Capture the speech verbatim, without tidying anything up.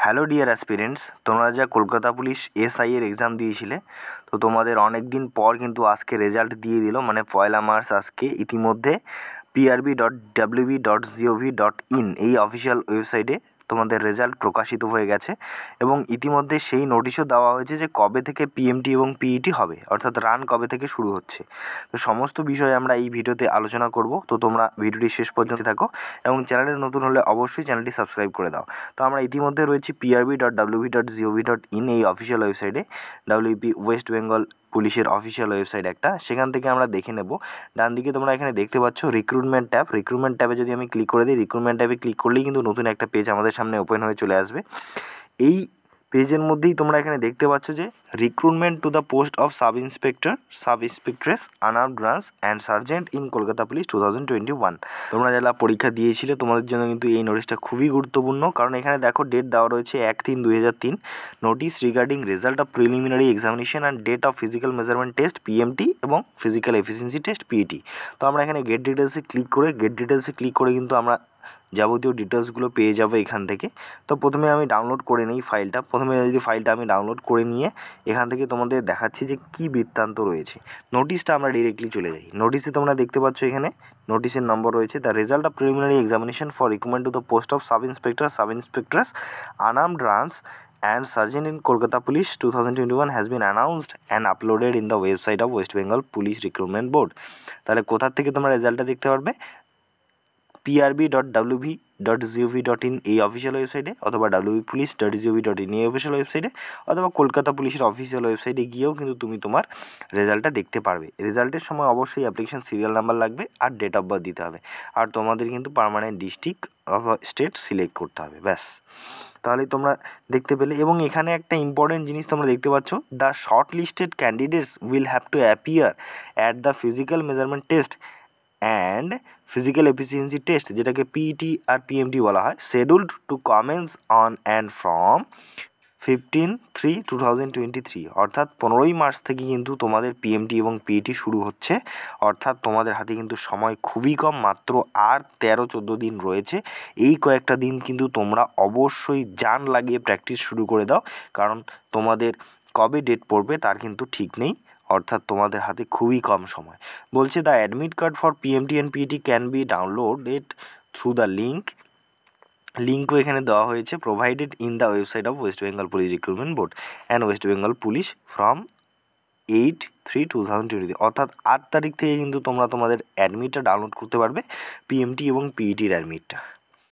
Hello dear aspirants, তোমরা যা Kolkata police SI এর এক্সাম দিয়েছিলে, তো তোমাদের অনেক দিন পর কিন্তু আজকে রেজাল্ট দিয়ে দিল, মানে পয়লা মার্চ আজকে ইতিমধ্যে PRB dot WB dot GOV dot in এই অফিসিয়াল ওয়েবসাইটে তোমাদের রেজাল্ট প্রকাশিত হয়ে গেছে এবং ইতিমধ্যে সেই নোটিশও দেওয়া হয়েছে যে কবে থেকে পিএমটি এবং পিইটি হবে, অর্থাৎ রান কবে থেকে শুরু হচ্ছে। তো সমস্ত বিষয়ে আমরা এই ভিডিওতে আলোচনা করব, তো তোমরা ভিডিওটি শেষ পর্যন্ত থাকো এবং চ্যানেলে নতুন হলে অবশ্যই চ্যানেলটি সাবস্ক্রাইব করে দাও। তো আমরা ইতিমধ্যে রয়েছি PRB dot WB dot GOV dot in এই অফিসিয়াল ওয়েবসাইটে, ডাব্লিউপি ওয়েস্ট বেঙ্গল পুলিশের অফিসিয়াল ওয়েবসাইট একটা, সেখান থেকে আমরা দেখে নেব। ডান দিকে তোমরা এখানে দেখতে পাচ্ছ রিক্রুটমেন্ট ট্যাব। রিক্রুটমেন্ট ট্যাবে যদি আমি ক্লিক করে দিই, রিক্রুটমেন্ট ট্যাবে ক্লিক করলেই কিন্তু নতুন একটা পেজ আমাদের সামনে ওপেন হয়ে চলে আসবে। এই পেজের মধ্যেই তোমরা এখানে দেখতে পাচ্ছ যে recruitment to the post of sub inspector, sub inspectress, unarmed branch and sergeant in Kolkata police two thousand twenty one. তোমরা যারা পরীক্ষা দিয়েছিলে তোমাদের জন্য কিন্তু এই নোটিশটা খুবই গুরুত্বপূর্ণ, কারণ এখানে দেখো ডেট দেওয়া রয়েছে এক তিন দুই হাজার তিন। Notice regarding result of preliminary examination and date of physical measurement test PMT এবং ফিজিক্যাল এফিসিয়েন্সি টেস্ট পিইটি। তো আমরা এখানে গেট ডিটেলসে ক্লিক করে গেট ডিটেলসে ক্লিক করে কিন্তু আমরা যাবতীয় ডিটেলসগুলো পেয়ে যাবো এখান থেকে। তো প্রথমে আমি ডাউনলোড করে নিই ফাইলটা। প্রথমে যদি ফাইলটা আমি ডাউনলোড করে নিয়ে এখান থেকে তোমাদের দেখাচ্ছি যে কী বৃত্তান্ত রয়েছে। নোটিশটা আমরা ডিরেক্টলি চলে যাই। নোটিশে তোমরা দেখতে পাচ্ছ এখানে নোটিশের নম্বর রয়েছে, the result of preliminary examination for recruitment to the post of sub inspector, sub inspectress, unarmed branch and sergeant in Kolkata Police twenty twenty-one has been announced and uploaded in the website of West Bengal Police Recruitment Board। তাহলে কোথা থেকে তোমরা রেজাল্টটা দেখতে পারবে? PRB dot WB dot GOV dot in এই official ওয়েবসাইটে, অথবা WB police dot GOV dot in এই অফিসিয়াল ওয়েবসাইটে, অথবা কলকাতা পুলিশের অফিসিয়াল ওয়েবসাইটে গিয়েও কিন্তু তুমি তোমার রেজাল্টটা দেখতে পারবে। রেজাল্টের সময় অবশ্যই অ্যাপ্লিকেশন সিরিয়াল নাম্বার লাগবে আর ডেট অফ বার্থ দিতে হবে, আর তোমাদের কিন্তু পার্মানেন্ট ডিস্ট্রিক্ট অথবা স্টেট সিলেক্ট করতে হবে, ব্যাস। তাহলেই তোমরা দেখতে পেলে। এবং এখানে একটা ইম্পর্টেন্ট জিনিস তোমরা দেখতে পাচ্ছ, the short listed candidates will have to appear at the physical measurement test and physical efficiency test, যেটাকে পিইটি আর পিএমটি বলা হয়, scheduled to commence on and from fifteen three two thousand twenty three. অর্থাৎ পনেরোই March থেকে কিন্তু তোমাদের PMT এবং পিইটি শুরু হচ্ছে। অর্থাৎ তোমাদের হাতে কিন্তু সময় খুবই কম, মাত্র আর তেরো চোদ্দো দিন রয়েছে। এই কয়েকটা দিন কিন্তু তোমরা অবশ্যই জান লাগিয়ে প্র্যাকটিস শুরু করে দাও, কারণ তোমাদের কবে ডেট পড়বে তার কিন্তু ঠিক নেই। অর্থাৎ তোমাদের হাতে খুবই কম সময়। বলছে the admit card for PMT and PET can be downloaded through the link. লিঙ্কও এখানে দেওয়া হয়েছে, provided in the website of West Bengal police recruitment board and West Bengal police from eight three two thousand twenty. অর্থাৎ আট তারিখ থেকে কিন্তু তোমরা তোমাদের অ্যাডমিটটা ডাউনলোড করতে পারবে, পিএমটি এবং পিইটির অ্যাডমিটটা।